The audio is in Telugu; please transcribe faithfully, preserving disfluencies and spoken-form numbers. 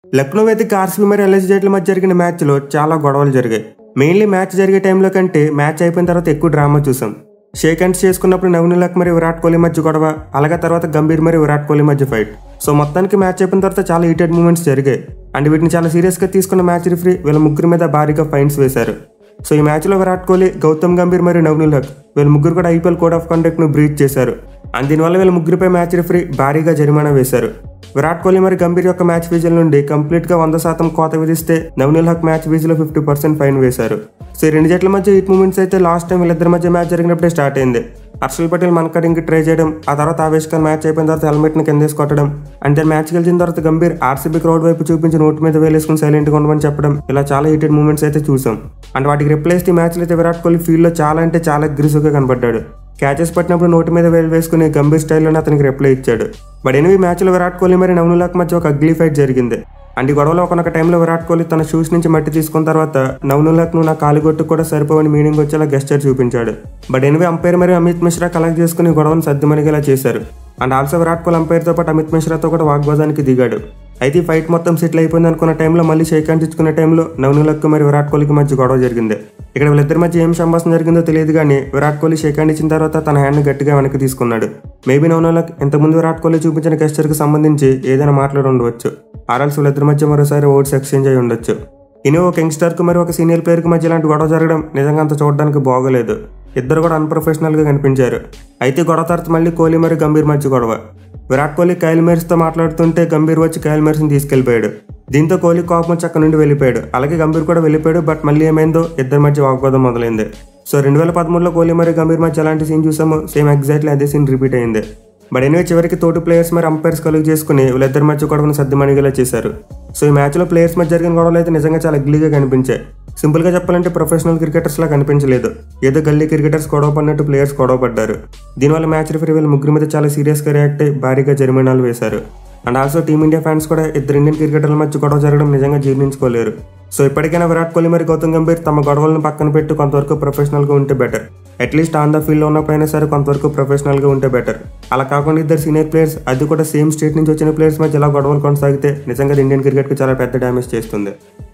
లక్నో వేదిక ఆర్సీబీ మరియు ఎల్ఎస్జీ జట్ల మధ్య జరిగిన మ్యాచ్లో చాలా గొడవలు జరిగాయి. మెయిన్లీ మ్యాచ్ జరిగే టైంలో కంటే మ్యాచ్ అయిపోయిన తర్వాత ఎక్కువ డ్రామా చూసాం. షేక్ హ్యాండ్స్ చేసుకున్నప్పుడు నవీన్ ఉల్ మరియు విరాట్ కోహ్లీ మధ్య గొడవ, అలాగే తర్వాత గంభీర్ మరియు విరాట్ కోహ్లీ మధ్య ఫైట్. సో మొత్తానికి మ్యాచ్ అయిపోయిన తర్వాత చాలా హీటెడ్ మూమెంట్స్ జరిగాయి. అండ్ వీటిని చాలా సీరియస్గా తీసుకున్న మ్యాచ్ రిఫరీ వీళ్ళ ముగ్గురు మీద భారీగా ఫైన్స్ వేశారు. సో ఈ మ్యాచ్లో విరాట్ కోహ్లీ, గౌతమ్ గంభీర్ మరియు నవీన్ ఉల్ వీళ్ళ ముగ్గురు కూడా ఐపీఎల్ కోడ్ ఆఫ్ కండక్ట్ ను బ్రీచ్ చేశారు. అండ్ దీనివల్ల వీళ్ళ ముగ్గురిపై మ్యాచ్ రిఫరీ భారీగా జరిమానా వేశారు. విరాట్ కోహ్లీ మరియు గంభీర్ యొక్క మ్యాచ్ ఫీజుల నుండి కంప్లీట్ గా వంద శాతం కోత విధిస్తే నవీన్ ఉల్ మ్యాచ్ ఫీజులో ఫిఫ్టీ పర్సెంట్ ఫైన్ వేశారు. సో ఈ రెండు జట్ల మధ్య హీట్ మూమెంట్స్ అయితే లాస్ట్ టైం వీళ్ళిద్దరి మధ్య మ్యాచ్ జరిగినప్పుడే స్టార్ట్ అయింది. హర్షల్ పటేల్ మనకడింగ్ ట్రై చేయడం, ఆ తర్వాత ఆవేష్ ఖాన్ మ్యాచ్ అయిపోయిన తర్వాత హెల్మెట్ ని కిందేసి కొట్టడం, అంటే మ్యాచ్ గెలిచిన తర్వాత గంభీర్ ఆర్సీబీ క్రౌడ్ వైపు చూపించి నోటి మీద వేలేసుకుని సైలెంట్ గా ఉండమని చెప్పడం, ఇలా చాలా హీటెడ్ మూమెంట్స్ అయితే చూసాం. అండ్ వాటికి రిప్లేస్ ఈ మ్యాచ్లో అయితే విరాట్ కోహ్లీ ఫీల్డ్ లో చాలా అంటే చాలా అగ్రెసివ్ గా కనబడ్డాడు. క్యాచెస్ పట్టినప్పుడు నోటి మీద వేలు వేసుకుని గంభీర్ స్టైల్లోనే అతనికి రిప్లై ఇచ్చాడు. బట్ ఎనిమిది మ్యాచ్లో విరాట్ కోహ్లీ మరియు నవీన్ ఉల్ మధ్య ఒక అగ్లీ ఫైట్ జరిగింది. అండ్ ఈ గొడవలో ఒకనొక టైంలో విరాట్ కోహ్లీ తన షూస్ నుంచి మట్టి తీసుకున్న తర్వాత నవీన్ ఉల్ నువ్వు నా కాలిగొట్టు కూడా సరిపోవని మీనింగ్ వచ్చేలా గెస్చర్ చూపించాడు. బట్ ఎనిమిది అంపైర్ మరియు అమిత్ మిశ్రా కలెక్ట్ చేసుకుని గొడవను సర్దుమణిగేలా చేశారు. అండ్ ఆల్సో విరాట్ కోహ్లీ అంపైర్తో పాటు అమిత్ మిశ్రాతో కూడా వాగ్వాదానికి దిగాడు. అయితే ఈ ఫైట్ మొత్తం సెటిల్ అయిపోయింది అనుకున్న టైంలో మళ్ళీ షేక్ హ్యాండ్స్ ఇచ్చుకునే టైంలో నవీన్ ఉల్ మరియు విరాట్ కోహ్లీకి మధ్య గొడవ జరిగింది. ఇక్కడ వీళ్ళిద్దరి మధ్య ఏం సంభాషణ జరిగిందో తెలియదు కానీ విరాట్ కోహ్లీ షేక్ హ్యాండ్ ఇచ్చిన తర్వాత తన హ్యాండ్ గట్టిగా వెనక్కి తీసుకున్నాడు. మేబీ నవీన్ ఉల్ ఇంతకుముందు విరాట్ కోహ్లీ చూపించిన గెస్చర్కి సంబంధించి ఏదైనా మాట్లాడి ఉండవచ్చు. ఆర్ఎల్స్ వీళ్ళిద్దరి మధ్య మరోసారి ఓట్స్ ఎక్స్చేంజ్ అయి ఉండొచ్చు. ఇని ఒక యంగ్స్టర్కి మరియు ఒక సీనియర్ ప్లేయర్కి మధ్య ఇలాంటి గొడవ జరగడం నిజంగా అంత చూడడానికి బాగోలేదు. ఇద్దరు కూడా అన్ప్రొఫెషనల్గా కనిపించారు. అయితే గొడవ తర్వాత మళ్ళీ కోహ్లీ మరియు గంభీర్ మధ్య గొడవ. విరాట్ కోహ్లీ కైల్ మేర్స్తో మాట్లాడుతుంటే గంభీర్ వచ్చి కైల్ మేర్స్ని తీసుకెళ్లిపోయాడు. దీంతో కోహ్లీ కోపం వచ్చి అక్కడ నుండి వెళ్ళిపోయాడు. అలాగే గంభీర్ కూడా వెళ్ళిపోయాడు. బట్ మళ్ళీ ఏమైందో ఇద్దరి మధ్య వాగ్వాదం మొదలైంది. సో రెండు వేల పదమూడులో కోహ్లీ మరియు గంభీర్ మధ్య ఎలాంటి సీన్ చూసామో సేమ్ ఎగ్జాక్ట్లీ అదే సీన్ రిపీట్ అయింది. బట్ ఎనివే చివరికి తోటి ప్లేయర్స్ మరియు అంపైర్స్ కలుగు చేసుకుని వీళ్ళిద్దరి మధ్య గొడవను సర్దుమణిగేలా చేశారు. సో ఈ మ్యాచ్లో ప్లేయర్స్ మధ్య జరిగిన గొడవలు అయితే నిజంగా చాలా అగ్లీగా కనిపించాయి. సింపుల్గా చెప్పాలంటే ప్రొఫెషనల్ క్రికెటర్స్ లా కనిపించలేదు. ఏదో గల్లీ క్రికెటర్స్ గొడవ పడినట్టు ప్లేయర్స్ గొడవ పడ్డారు. దీనివల్ల మ్యాచ్ రిఫరీ వీళ్ళ ముగ్గురు మీద చాలా సీరియస్గా రియాక్ట్ అయ్యి భారీగా జరిమానాలు వేశారు. అండ్ ఆల్సో టీమిండియా ఫ్యాన్స్ కూడా ఇద్దరు ఇండియన్ క్రికెటర్ల మధ్య గొడవ జరగడం నిజంగా జీర్ణించుకోలేరు. సో ఇప్పటికైనా విరాట్ కోహ్లీ మరియు గౌతమ్ గంభీర్ తమ గొడవలను పక్కన పెట్టి కొంతవరకు ప్రొఫెషనల్గా ఉంటే బెటర్. అట్లీస్ట్ ఆన్ ద ఫీల్డ్లో ఉన్నప్పుడైనా సరే కొంతవరకు ప్రొఫెషనల్గా ఉంటే బెటర్. అలా కాకుండా ఇద్దరు సీనియర్ ప్లేయర్స్, అది కూడా సేమ్ స్టేట్ నుంచి వచ్చిన ప్లేయర్స్ మధ్య ఇలా గొడవలు కొనసాగితే నిజంగా ఇండియన్ క్రికెట్కి చాలా పెద్ద డ్యామేజ్ చేస్తుంది.